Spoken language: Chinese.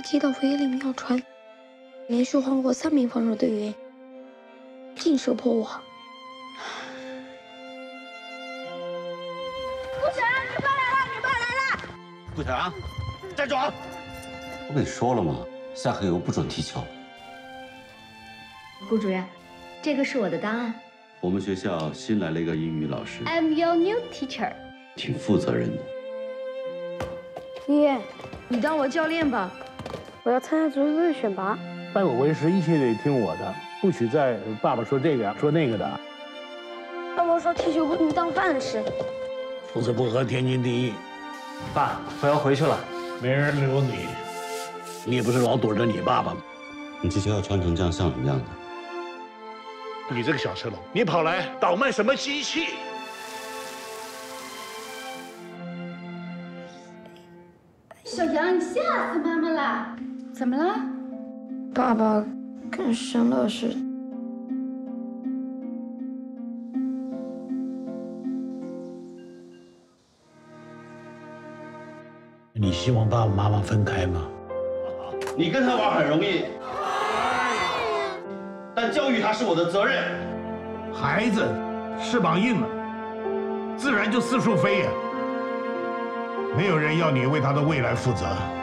击到威灵庙船，连续换过3名防守队员，尽射破网。 顾晨，女伴来了，女伴来了！ 顾晨，站住！ 我跟你说了吗？下课以后不准踢球。 顾主任，这个是我的档案。 我们学校新来了一个英语老师 I'm your new teacher。 挺负责任的。 爷， 你当我教练吧。 我要参加足球队选拔。 拜我为师，一切得听我的，不许再爸爸说这个说那个的。 爸爸说踢球不能当饭吃。 不是不和天经地义。 爸，我要回去了。 没人留你，你也不是老躲着你爸爸吗？ 你这学校传成这样像什么样的？ 你这个小赤龙，你跑来倒卖什么机器？ 小杨，你吓死妈妈了！怎么了？ 爸爸跟沈乐似的。 你希望爸爸妈妈分开吗？ 你跟他玩很容易，但教育他是我的责任。 孩子翅膀硬了，自然就四处飞呀。没有人要你为他的未来负责。